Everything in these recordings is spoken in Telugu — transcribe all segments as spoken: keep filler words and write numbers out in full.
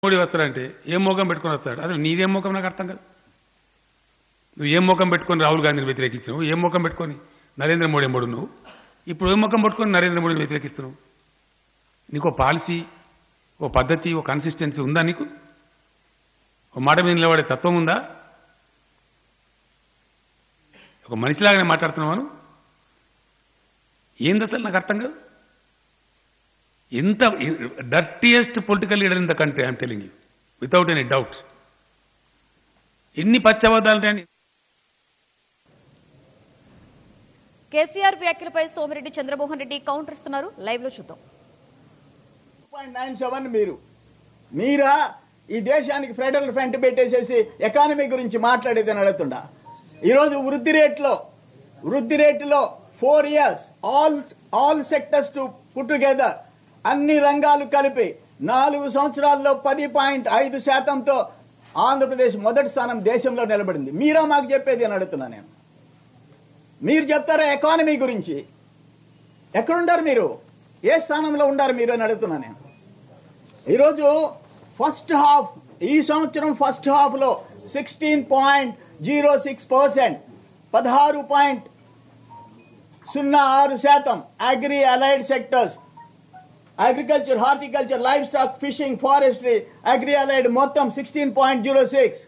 మోడీ వస్తాడంటే ఏం మోకం పెట్టుకుని వస్తాడు? అసలు నీదేం మోకం నాకు అర్థం కాదు. నువ్వు ఏం మోకం పెట్టుకొని రాహుల్ గాంధీని వ్యతిరేకించినావు? ఏం మోకం పెట్టుకొని నరేంద్ర మోడీ మోడు నువ్వు? ఇప్పుడు ఏం మోకం పెట్టుకొని నరేంద్ర మోడీని వ్యతిరేకిస్తున్నావు? నీకు పాలసీ, ఓ పద్ధతి, ఓ కన్సిస్టెన్సీ ఉందా? నీకు ఒక మాట మీద నిలబడే తత్వం ఉందా? ఒక మనిషిలాగానే మాట్లాడుతున్నావాను? ఏంది అసలు నాకు అర్థం కాదు. ఎంత dirtiest political leader in the country, I'm telling you without any doubts. ఎన్ని పచ్చబద్దాలు. కేసీఆర్ వ్యాఖ్యలపై సోమిరెడ్డి చంద్రమోహన్ రెడ్డి కౌంటర్ ఇస్తున్నారు. లైవ్ లో చూద్దాం. నైన్ సెవెన్ మీరు మీరా ఈ దేశానికి ఫెడరల్ ఫ్రంట్ పెట్టేసేసి ఎకానమీ గురించి మాట్లాడేదని అడుగుతుండా? ఈరోజు వృద్ధి రేట్లో వృద్ధి రేటులో four years all all sectors to put together అన్ని రంగాలు కలిపి నాలుగు సంవత్సరాల్లో పది పాయింట్ ఐదు శాతంతో ఆంధ్రప్రదేశ్ మొదటి స్థానం దేశంలో నిలబడింది. మీరా మాకు చెప్పేది అని అడుగుతున్నా నేను. మీరు చెప్తారా ఎకానమీ గురించి? ఎక్కడుండారు మీరు? ఏ స్థానంలో ఉండారు మీరు అని అడుగుతున్నా నేను. ఈరోజు ఫస్ట్ హాఫ్ ఈ సంవత్సరం ఫస్ట్ హాఫ్లో sixteen point zero six percent పదహారు పాయింట్ సున్నా ఆరు శాతం agri allied sectors agriculture, horticulture, livestock, fishing, forestry, agri allied మొత్తం సిక్స్టీన్ పాయింట్ జీరో సిక్స్.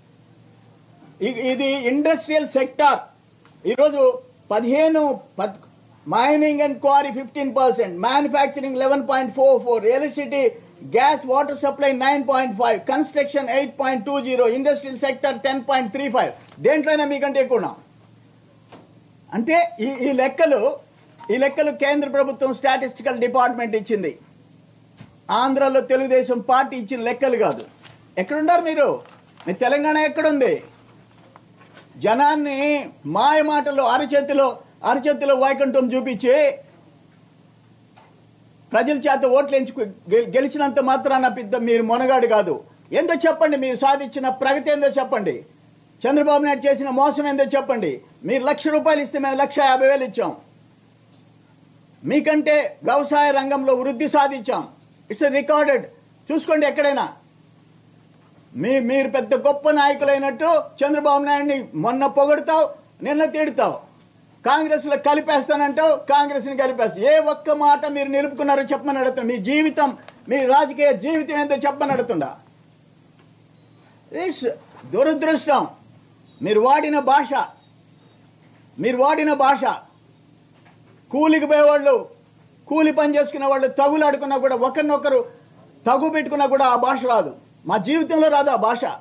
ఇది ఇండస్ట్రియల్ సెక్టార్ ఈరోజు పదిహేను mining and quarry fifteen percent, manufacturing eleven point four four, electricity, gas, water supply nine point five, construction eight point two zero, industrial sector ten point three five. దేంట్లోనే మీకంటే ఎక్కువ. అంటే ఈ ఈ లెక్కలు ఈ లెక్కలు కేంద్ర ప్రభుత్వం స్టాటిస్టికల్ డిపార్ట్మెంట్ ఇచ్చింది. ఆంధ్రాలో తెలుగుదేశం పార్టీ ఇచ్చిన లెక్కలు కాదు. ఎక్కడున్నారు మీరు? మీ తెలంగాణ ఎక్కడుంది? జనాన్ని మాయ మాటల్లో అరచేతిలో అరచేతిలో వైకుంఠం చూపించి ప్రజల చేత ఓట్లు ఎంచుకు గెలిచినంత మాత్రాన పెద్ద మీరు మొనగాడు కాదు. ఏందో చెప్పండి, మీరు సాధించిన ప్రగతి ఏందో చెప్పండి. చంద్రబాబు నాయుడు చేసిన మోసం ఏందో చెప్పండి. మీరు లక్ష రూపాయలు ఇస్తే మేము లక్ష యాభై వేలు ఇచ్చాం. మీకంటే వ్యవసాయ రంగంలో వృద్ధి సాధించాం. It's recorded. చూసుకోండి ఎక్కడైనా. మీ మీరు పెద్ద గొప్ప నాయకులైనట్టు చంద్రబాబు నాయుడిని మొన్న పొగడతావు, నిన్న తిడతావు. కాంగ్రెస్లో కలిపేస్తానంటావు, కాంగ్రెస్ని కలిపేస్తావు. ఏ ఒక్క మాట మీరు నిలుపుకున్నారో చెప్పమని అడుగుతున్నా. మీ జీవితం, మీ రాజకీయ జీవితం ఏంటో చెప్పమని అడుగుతుండా. ఇట్స్ దురదృష్టం. మీరు వాడిన భాష మీరు వాడిన భాష కూలికి పోయేవాళ్ళు, కూలి పని చేసుకునే వాళ్ళు తగులాడుకున్నా కూడా, ఒకరినొకరు తగు పెట్టుకున్నా కూడా ఆ భాష రాదు. మా జీవితంలో రాదు ఆ భాష.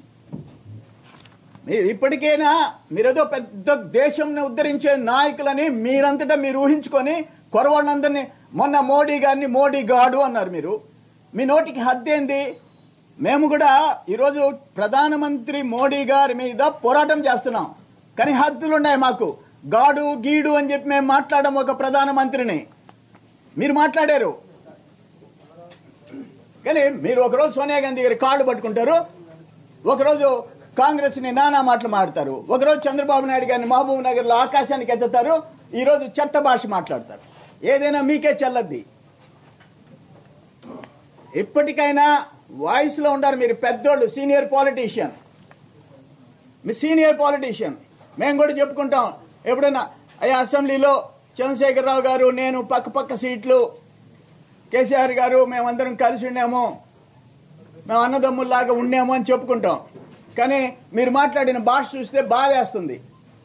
మీరు ఇప్పటికైనా మీరేదో పెద్ద దేశంని ఉద్ధరించే నాయకులని మీరంతటా మీరు ఊహించుకొని కొరవాళ్ళందరినీ మొన్న మోడీ గారిని మోడీ గాడు అన్నారు. మీరు మీ నోటికి హద్దేంది? మేము కూడా ఈరోజు ప్రధానమంత్రి మోడీ గారి మీద పోరాటం చేస్తున్నాం, కానీ హద్దులు ఉన్నాయి మాకు. గాడు గీడు అని చెప్పి మేము మాట్లాడడం ఒక ప్రధానమంత్రిని. మీరు మాట్లాడారు, కానీ మీరు ఒకరోజు సోనియా గాంధీ గారి కాళ్ళు పట్టుకుంటారు, ఒకరోజు కాంగ్రెస్ని నానా మాటలు మాట్లాడతారు, ఒకరోజు చంద్రబాబు నాయుడు గారిని మహబూబ్ నగర్లో ఆకాశానికి ఎత్తుతారు, ఈరోజు చెత్త భాష మాట్లాడతారు. ఏదైనా మీకే చెల్లద్ది. ఇప్పటికైనా వాయిస్లో ఉండారు. మీరు పెద్దోళ్ళు, సీనియర్ పాలిటీషియన్. మీ సీనియర్ పాలిటీషియన్. మేము కూడా చెప్పుకుంటాం ఎప్పుడైనా, అయ్యా అసెంబ్లీలో చంద్రశేఖరరావు గారు, నేను పక్క పక్క సీట్లు, కేసీఆర్ గారు మేమందరం కలిసి ఉన్నాము, మేము అన్నదమ్ముల్లాగా ఉన్నాము అని చెప్పుకుంటాం. కానీ మీరు మాట్లాడిన భాష చూస్తే బాధేస్తుంది.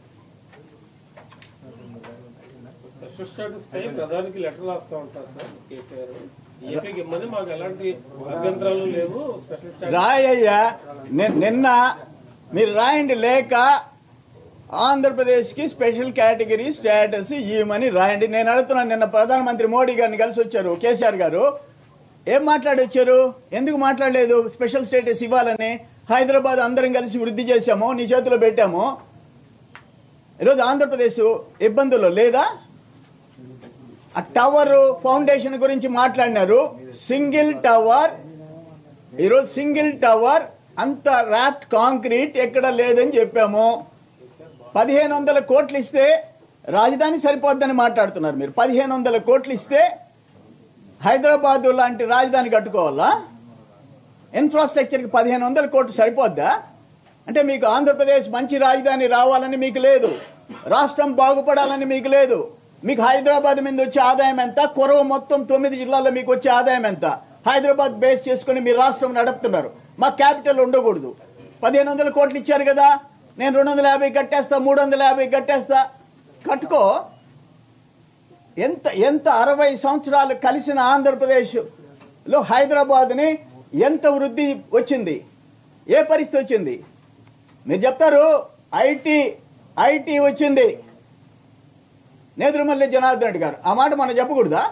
ప్రధానికి లెటర్ రాస్తా ఉంటారు సార్ కేసీఆర్. ఏపీకి ఇమ్మని మాకు ఎలాంటి అభ్యంతరాలు లేవు. రాయ్యా, నిన్న మీరు రాయండి. లేక ఆంధ్రప్రదేశ్కి స్పెషల్ కేటగిరీ స్టేటస్ ఇవ్వమని రాయండి. నేను అడుగుతున్నాను. నిన్న ప్రధానమంత్రి మోడీ గారిని కలిసి వచ్చారు కేసీఆర్ గారు. ఏం మాట్లాడి వచ్చారు? ఎందుకు మాట్లాడలేదు స్పెషల్ స్టేటస్ ఇవ్వాలని? హైదరాబాద్ అందరం కలిసి వృద్ధి చేశాము, నీ చేతిలో పెట్టాము. ఈరోజు ఆంధ్రప్రదేశ్ ఇబ్బందుల్లో లేదా? ఆ టవర్ ఫౌండేషన్ గురించి మాట్లాడినారు. సింగిల్ టవర్, ఈరోజు సింగిల్ టవర్ అంత రాఫ్ట్ కాంక్రీట్ ఎక్కడ లేదని చెప్పాము. పదిహేను వందల కోట్లు ఇస్తే రాజధాని సరిపోద్దని మాట్లాడుతున్నారు మీరు. పదిహేను వందల కోట్లు ఇస్తే హైదరాబాద్ లాంటి రాజధాని కట్టుకోవాలా? ఇన్ఫ్రాస్ట్రక్చర్కి పదిహేను వందల కోట్లు సరిపోద్దా? అంటే మీకు ఆంధ్రప్రదేశ్ మంచి రాజధాని రావాలని మీకు లేదు, రాష్ట్రం బాగుపడాలని మీకు లేదు. మీకు హైదరాబాద్ మీద వచ్చే ఆదాయం ఎంత? కొరవ మొత్తం తొమ్మిది జిల్లాల్లో మీకు వచ్చే ఆదాయం ఎంత? హైదరాబాద్ బేస్ చేసుకుని మీరు రాష్ట్రం నడుపుతున్నారు. మా క్యాపిటల్ ఉండకూడదు. పదిహేను వందల కోట్లు ఇచ్చారు కదా, నేను రెండు వందల యాభై కట్టేస్తా, మూడు వందల యాభై కట్టేస్తా, కట్టుకో. ఎంత ఎంత అరవై సంవత్సరాలు కలిసిన ఆంధ్రప్రదేశ్లో హైదరాబాద్ని ఎంత వృద్ధి వచ్చింది, ఏ పరిస్థితి వచ్చింది? మీరు చెప్తారు ఐటీ ఐటీ వచ్చింది, నేదురుమల్లి జనార్దన్ రెడ్డి గారు. ఆ మాట మనం చెప్పకూడదా?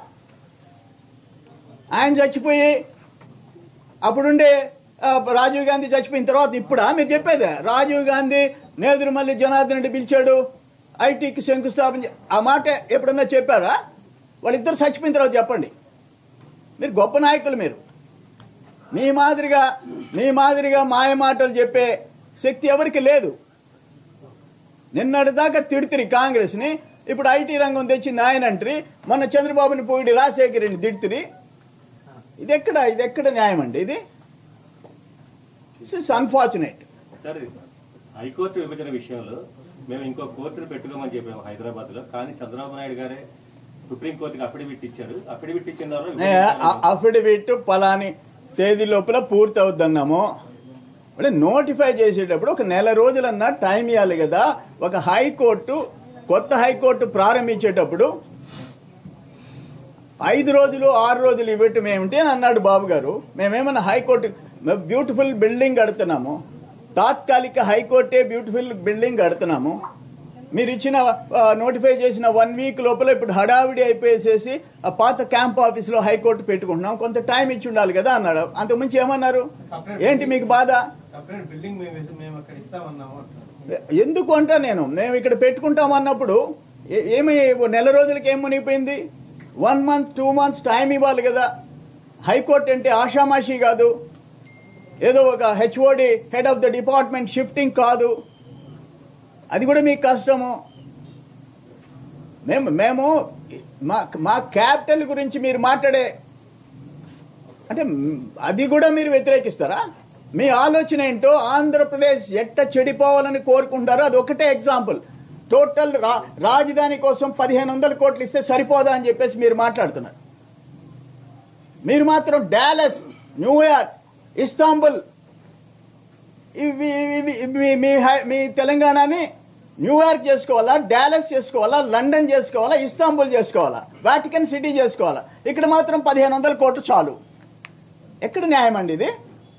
ఆయన చచ్చిపోయి అప్పుడుండే రాజీవ్ గాంధీ చచ్చిపోయిన తర్వాత ఇప్పుడా మీరు చెప్పేదే? రాజీవ్ గాంధీ నేదురుమల్లి జనార్దన్ రెడ్డి పిలిచాడు, ఐటీకి శంకుస్థాపన. ఆ మాట ఎప్పుడన్నా చెప్పారా? వాళ్ళిద్దరు చచ్చిపోయిన తర్వాత చెప్పండి. మీరు గొప్ప నాయకులు. మీరు మీ మాదిరిగా మీ మాదిరిగా మాయ మాటలు చెప్పే శక్తి ఎవరికి లేదు. నిన్నటిదాకా తిడితిరి కాంగ్రెస్ని, ఇప్పుడు ఐటీ రంగం తెచ్చింది ఆయన అంటారు. మొన్న చంద్రబాబుని పోయి రాజశేఖర్ రెడ్డి తిడితిరి. ఇది ఎక్కడ ఇది ఎక్కడ న్యాయం అండి? ఇది ఇట్స్ అన్ఫార్చునేట్. సార్, హైకోర్టు విభజన విషయంలో మేము ఇంకో కోర్టును పెట్టుకోమని చెప్పాము హైదరాబాద్ లో, కానీ చంద్రబాబు నాయుడు గారే సుప్రీంకోర్టుకి అఫిడవిట్ ఇచ్చారు. అఫిడవిట్ ఇచ్చిన అఫిడవిట్ పలాని తేదీ లోపల పూర్తి అవుద్దన్నాము. అంటే నోటిఫై చేసేటప్పుడు ఒక నెల రోజులన్నా టైం ఇవ్వాలి కదా. ఒక హైకోర్టు కొత్త హైకోర్టు ప్రారంభించేటప్పుడు ఐదు రోజులు ఆరు రోజులు ఇవ్వటం ఏమిటి అని అన్నాడు బాబు గారు. మేమేమన్నా హైకోర్టు బ్యూటిఫుల్ బిల్డింగ్ కడుతున్నాము, తాత్కాలిక హైకోర్టే బ్యూటిఫుల్ బిల్డింగ్ కడుతున్నాము. మీరు ఇచ్చిన నోటిఫై చేసిన వన్ వీక్ లోపల ఇప్పుడు హడావిడి అయిపోయేసేసి ఆ పాత క్యాంప్ ఆఫీస్లో హైకోర్టు పెట్టుకుంటున్నాం, కొంత టైం ఇచ్చి ఉండాలి కదా అన్నాడు. అంతకుమించి ఏమన్నారు? ఏంటి మీకు బాధ? ఎందుకు అంటా నేను మేము ఇక్కడ పెట్టుకుంటాం అన్నప్పుడు ఏమి నెల రోజులకి ఏం మునిగిపోయింది? One month two months time ఇవ్వాలి కదా. హైకోర్టు అంటే ఆషామాషి కాదు, ఏదో ఒక HOD head of the department shifting కాదు. అది కూడా మీకు కష్టము. మేము మేము మా మా క్యాపిటల్ గురించి మీరు మాట్లాడే అంటే అది కూడా మీరు వ్యతిరేకిస్తారా? మీ ఆలోచన ఏంటో, ఆంధ్రప్రదేశ్ ఎట్ట చెడిపోవాలని కోరుకుంటారో అది ఒకటే ఎగ్జాంపుల్. టోటల్ రా రాజధాని కోసం పదిహేను వందల కోట్లు ఇస్తే సరిపోదా అని చెప్పేసి మీరు మాట్లాడుతున్నారు. మీరు మాత్రం డాలస్, న్యూయార్క్, ఇస్తాంబుల్ ఇవి ఇవి మీ మీ తెలంగాణని న్యూయార్క్ చేసుకోవాలా, డాలస్ చేసుకోవాలా, లండన్ చేసుకోవాలా, ఇస్తాంబుల్ చేసుకోవాలా, వాటికన్ సిటీ చేసుకోవాలా? ఇక్కడ మాత్రం పదిహేను వందల కోట్లు చాలు. ఎక్కడ న్యాయం అండి ఇది?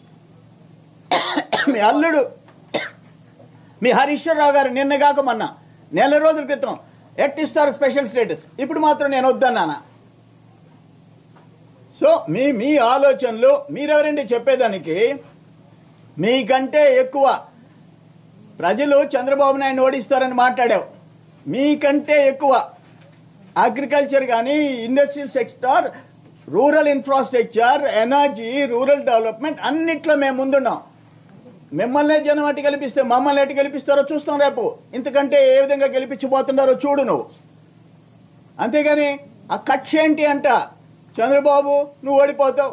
మీ అల్లుడు మీ హరీశ్వరరావు గారు నిన్నగాక మొన్న నెల రోజుల క్రితం ఎట్టిస్తారు స్పెషల్ స్టేటస్, ఇప్పుడు మాత్రం నేను వద్దన్నానా? సో మీ మీ ఆలోచనలు మీరెవరండి చెప్పేదానికి? మీకంటే ఎక్కువ ప్రజలు చంద్రబాబు నాయుడు ఓడిస్తారని మాట్లాడావు. మీకంటే ఎక్కువ అగ్రికల్చర్ కానీ, industrial sector, rural infrastructure, energy, rural development అన్నిట్లో మేము ముందున్నాం. మిమ్మల్ని జనం అటు గెలిపిస్తే మమ్మల్ని ఎటు గెలిపిస్తారో చూస్తాం రేపు. ఇంతకంటే ఏ విధంగా గెలిపించబోతున్నారో చూడు నువ్వు. అంతేగాని ఆ కక్ష ఏంటి అంట, చంద్రబాబు నువ్వు ఓడిపోతావు,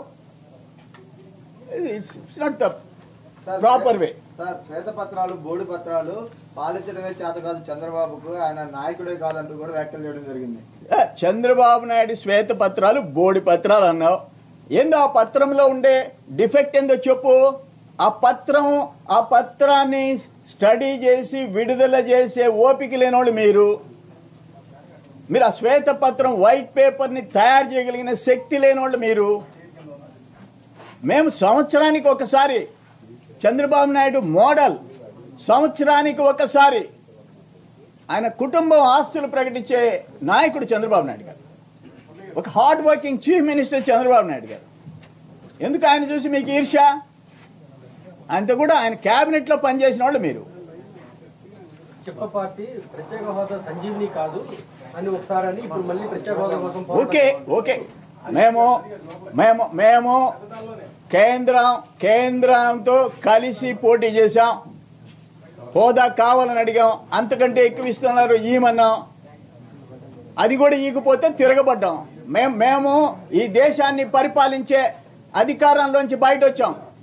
it's not the proper way. Sir, శ్వేతపత్రాలు బోర్డు పత్రాలు పాలించడమే చేత కాదు చంద్రబాబుకు, ఆయన నాయకుడే కాదంటూ కూడా వ్యాఖ్యలు చేయడం జరిగింది. చంద్రబాబు నాయుడు శ్వేత పత్రాలు బోర్డు పత్రాలు అన్నావు. ఏందో ఆ పత్రంలో ఉండే డిఫెక్ట్ ఏందో చెప్పు. ఆ పత్రం ఆ పత్రాన్ని స్టడీ చేసి విడుదల చేసే ఓపిక లేనోళ్ళు మీరు. మీరు ఆ శ్వేత పత్రం వైట్ పేపర్ని తయారు చేయగలిగిన శక్తి లేనోళ్ళు మీరు. మేము సంవత్సరానికి ఒకసారి చంద్రబాబు నాయుడు మోడల్, సంవత్సరానికి ఒకసారి ఆయన కుటుంబం ఆస్తులు ప్రకటించే నాయకుడు చంద్రబాబు నాయుడు గారు. ఒక hard working chief minister Chandrababu Naidu garu. ఎందుకు ఆయన చూసి మీకు ఈర్ష్య? అంత కూడా ఆయన క్యాబినెట్ లో పనిచేసిన వాళ్ళు మీరు. చెప్ప పార్టీ ప్రత్యేక హోదా సంజీవిని కాదు అని ఒకసారి అని ఇప్పుడు మళ్ళీ ప్రత్యేక హోదా కోసం ఓకే ఓకే మేము మేము మేము కేంద్రం కేంద్రంతో కలిసి పోటీ చేశాం. హోదా కావాలని అడిగాం, అంతకంటే ఎక్కువ ఇస్తున్నారు ఈమన్నాం. అది కూడా ఈకపోతే తిరగబడ్డాం. మేము మేము ఈ దేశాన్ని పరిపాలించే అధికారంలోంచి బయట వచ్చాం.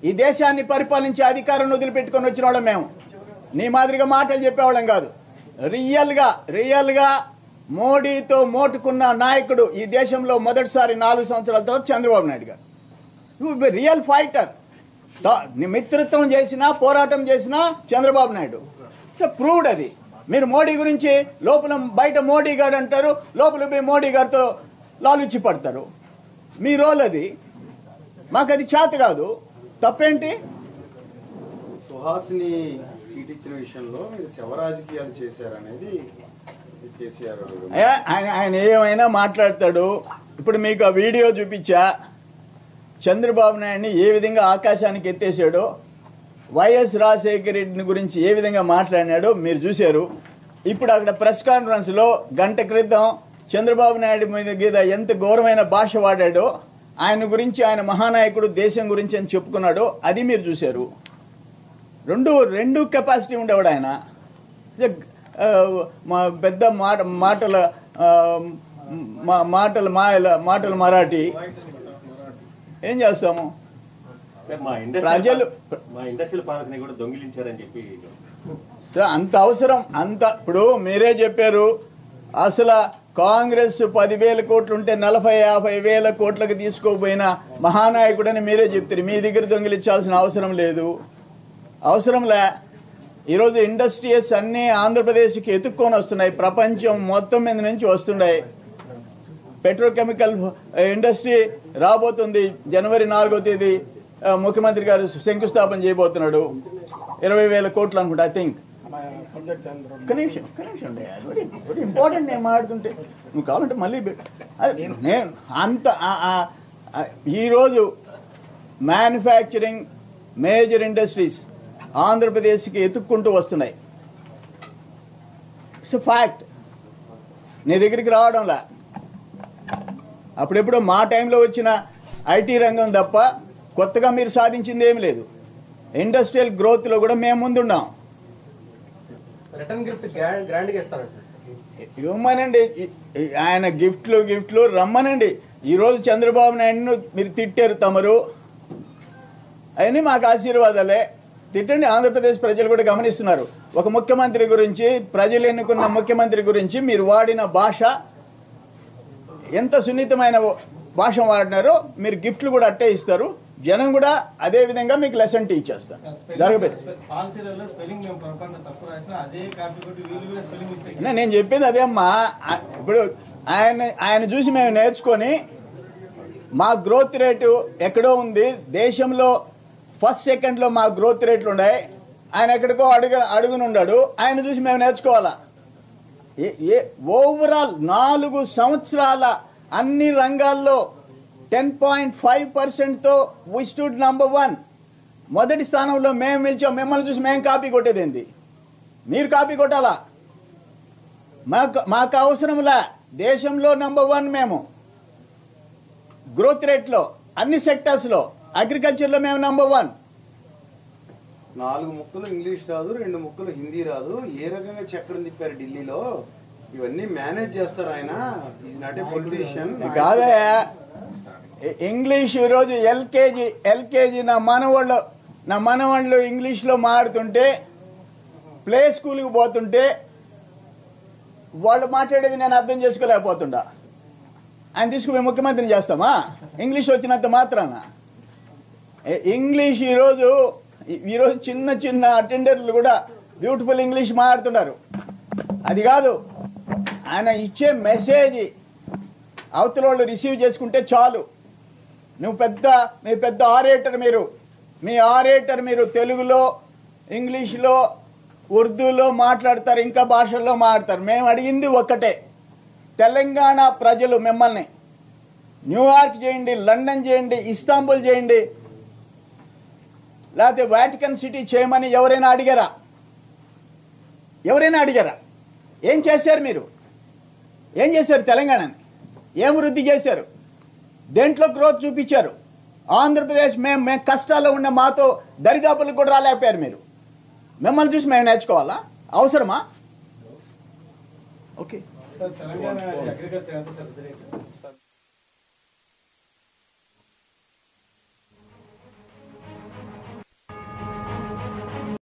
ఈ దేశాన్ని పరిపాలించే అధికారాన్ని వదిలిపెట్టుకొని వచ్చిన వాళ్ళం మేము. నీ మాదిరిగా మాటలు చెప్పేవాళ్ళం కాదు. రియల్గా రియల్గా మోడీతో మోటుకున్న నాయకుడు ఈ దేశంలో మొదటిసారి నాలుగు సంవత్సరాల తర్వాత చంద్రబాబు నాయుడు గారు. నువ్వు రియల్ ఫైటర్. మిత్రత్వం చేసినా పోరాటం చేసినా చంద్రబాబు నాయుడు. సో ప్రూవ్డ్ అది. మీరు మోడీ గురించి లోపల బయట మోడీ గారు అంటారు, లోపల పోయి మోడీ గారితో లాలుచి పడతారు. మీ రోల్ అది. మాకు అది చేత కాదు. తప్పేంటి? సుహాసిని సీట్ ఇచ్చిన విషయంలో మీరు శవ రాజకీయాలు చేశారనేది కేసీఆర్. ఆయన ఆయన ఏమైనా మాట్లాడతాడు. ఇప్పుడు మీకు ఆ వీడియో చూపించా. చంద్రబాబు నాయుడిని ఏ విధంగా ఆకాశానికి ఎత్తేసాడో, వైఎస్ రాజశేఖర రెడ్డిని గురించి ఏ విధంగా మాట్లాడినాడో మీరు చూశారు. ఇప్పుడు అక్కడ ప్రెస్ కాన్ఫరెన్స్లో గంట క్రితం చంద్రబాబు నాయుడు మీద ఎంత ఘోరమైన భాష వాడాడో, ఆయన గురించి ఆయన మహానాయకుడు దేశం గురించి అని చెప్పుకున్నాడో అది మీరు చూశారు. రెండు రెండు కెపాసిటీ ఉండేవాడు ఆయన. మా పెద్ద మాట మాటల మాటల మాయల మాటల మరాఠీ. ఏం చేస్తాము? ప్రజలు అంత అవసరం అంత. ఇప్పుడు మీరే చెప్పారు, అసలు కాంగ్రెస్ పదివేల కోట్లు ఉంటే నలభై యాభై వేల కోట్లకు తీసుకోపోయిన మహానాయకుడని మీరే చెప్తారు. మీ దగ్గర దొంగిలించాల్సిన అవసరం లేదు. అవసరంలే. ఈరోజు ఇండస్ట్రీస్ అన్నీ ఆంధ్రప్రదేశ్కి ఎత్తుక్కొని వస్తున్నాయి. ప్రపంచం మొత్తం మీద నుంచి వస్తున్నాయి. పెట్రోకెమికల్ ఇండస్ట్రీ రాబోతుంది. జనవరి నాలుగో తేదీ ముఖ్యమంత్రి గారు శంకుస్థాపన చేయబోతున్నాడు. ఇరవై వేల కోట్లు అనుకుంటా. ఐ థింక్ కనీసం కనీసం ఇంపార్టెంట్ నేను మాట్లాడుతుంటే నువ్వు కావాలంటే మళ్ళీ నేను అంత. ఈరోజు మ్యానుఫ్యాక్చరింగ్ మేజర్ ఇండస్ట్రీస్ ఆంధ్రప్రదేశ్కి ఎత్తుక్కుంటూ వస్తున్నాయి. It's fact. నీ దగ్గరికి రావడంలా. అప్పుడెప్పుడు మా టైంలో వచ్చిన ఐటీ రంగం తప్ప కొత్తగా మీరు సాధించింది ఏమి లేదు. ఇండస్ట్రియల్ గ్రోత్లో కూడా మేము ముందున్నాం. ఇవ్వమనండి ఆయన గిఫ్ట్లు గిఫ్ట్లు రమ్మనండి. ఈరోజు చంద్రబాబు నాయుడును మీరు తిట్టారు తమరు, అవన్నీ మాకు ఆశీర్వాదాలే. తిట్టండి. ఆంధ్రప్రదేశ్ ప్రజలు కూడా గమనిస్తున్నారు. ఒక ముఖ్యమంత్రి గురించి, ప్రజలు ఎన్నుకున్న ముఖ్యమంత్రి గురించి మీరు వాడిన భాష ఎంత సున్నితమైన భాష వాడినారో మీరు గిఫ్ట్లు కూడా అట్టే ఇస్తారు. జనం కూడా అదే విధంగా మీకు లెసన్ టీచ్ చేస్తారు. జరగబోదు. నేను చెప్పేది అదే అమ్మా. ఇప్పుడు ఆయన ఆయన చూసి మేము నేర్చుకొని మా గ్రోత్ రేటు ఎక్కడో ఉంది. దేశంలో ఫస్ట్ సెకండ్లో మా గ్రోత్ రేట్లు ఉన్నాయి. ఆయన ఎక్కడికో అడుగు అడుగునున్నాడు. ఆయన చూసి మేము నేర్చుకోవాలా? ఏ ఓవరాల్ నాలుగు సంవత్సరాల అన్ని రంగాల్లో టెన్ పాయింట్ ఫైవ్ పర్సెంట్తో వి స్టూడ్ నంబర్ వన్. మొదటి స్థానంలో మేము నిలిచాం. మిమ్మల్ని చూసి మేము కాపీ కొట్టేదేంది? మీరు కాపీ కొట్టాలా? మాకు మాకు అవసరంలా. దేశంలో నంబర్ వన్ మేము గ్రోత్ రేట్లో, అన్ని సెక్టర్స్లో. అగ్రికల్చర్లో మేము నంబర్ వన్. నాలుగు ముక్కలు ఇంగ్లీష్ రాదు, రెండు ముక్కలు హిందీ రాదు. ఏ రకంగా చక్రం తిప్పారు ఢిల్లీలో? ఇవన్నీ మేనేజ్ చేస్తారు ఆయన. Is not a politician. కాదయా, ఇంగ్లీష్ ఈరోజు ఎల్కేజీ ఎల్కేజీ నా మనవాళ్ళు నా మనవాళ్ళు ఇంగ్లీష్లో మాట్లాడుతుంటే, ప్లే స్కూల్కి పోతుంటే వాళ్ళు మాట్లాడేది నేను అర్థం చేసుకోలేకపోతుండా. ఆయన తీసుకుపోయి ముఖ్యమంత్రిని చేస్తామా ఇంగ్లీష్ వచ్చినంత మాత్రాన? ఇంగ్లీష్ ఈరోజు ఈరోజు చిన్న చిన్న అటెండర్లు కూడా బ్యూటిఫుల్ ఇంగ్లీష్ మాట్లాడుతున్నారు. అది కాదు, ఆయన ఇచ్చే మెసేజ్ అవతల వాళ్ళు రిసీవ్ చేసుకుంటే చాలు. నువ్వు పెద్ద మీ పెద్ద ఆరేటర్, మీరు మీ ఆరేటర్ మీరు తెలుగులో, ఇంగ్లీష్లో, ఉర్దూలో మాట్లాడతారు, ఇంకా భాషల్లో మాట్లాడతారు. మేము అడిగింది ఒక్కటే, తెలంగాణ ప్రజలు మిమ్మల్ని న్యూయార్క్ చేయండి, లండన్ చేయండి, ఇస్తాంబుల్ చేయండి, లేకపోతే వాటికన్ సిటీ చేయమని ఎవరైనా అడిగారా? ఎవరైనా అడిగారా? ఏం చేశారు మీరు? ఏం చేశారు? తెలంగాణని ఏం వృద్ధి చేశారు? దేంట్లో గ్రోత్ చూపించారు? ఆంధ్రప్రదేశ్ మేము మేము కష్టాల్లో ఉన్న మాతో దరిదాపులకు కూడా రాలేకపోయారు మీరు. మిమ్మల్ని చూసి మేము నేర్చుకోవాలా? అవసరమా? ఓకే. తెలంగాణ అగ్రికల్చర్